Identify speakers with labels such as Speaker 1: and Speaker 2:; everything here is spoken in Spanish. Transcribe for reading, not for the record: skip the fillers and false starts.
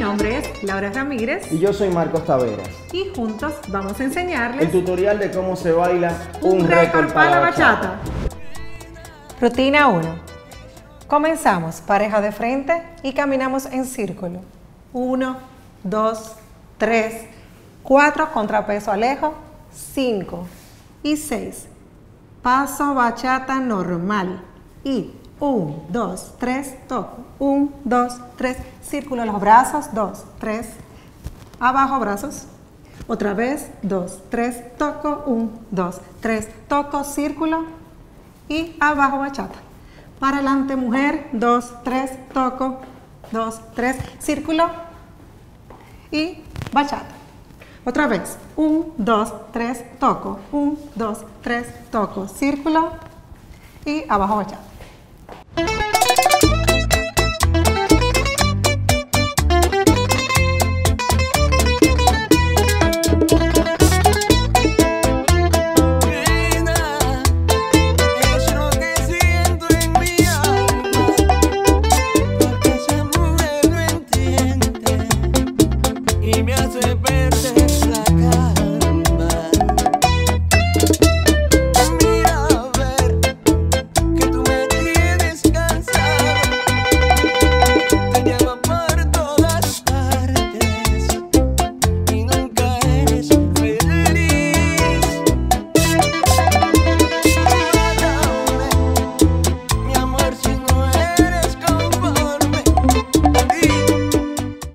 Speaker 1: nombre es Laura Ramírez.
Speaker 2: Y yo soy Marcos Taveras.
Speaker 1: Y juntos vamos a enseñarles
Speaker 2: el tutorial de cómo se baila
Speaker 1: un récord para la bachata. Rutina 1. Comenzamos pareja de frente y caminamos en círculo. 1, 2, 3, 4, contrapeso alejo, 5 y 6. Paso bachata normal y 1, 2, 3, toco, 1, 2, 3, círculo los brazos, 2, 3, abajo brazos, otra vez, 2, 3, toco, 1, 2, 3, toco, círculo y abajo bachata. Para adelante mujer, 2, 3, toco, 2, 3, círculo y bachata. Otra vez, 1, 2, 3, toco, 1, 2, 3, toco, círculo y abajo bachata.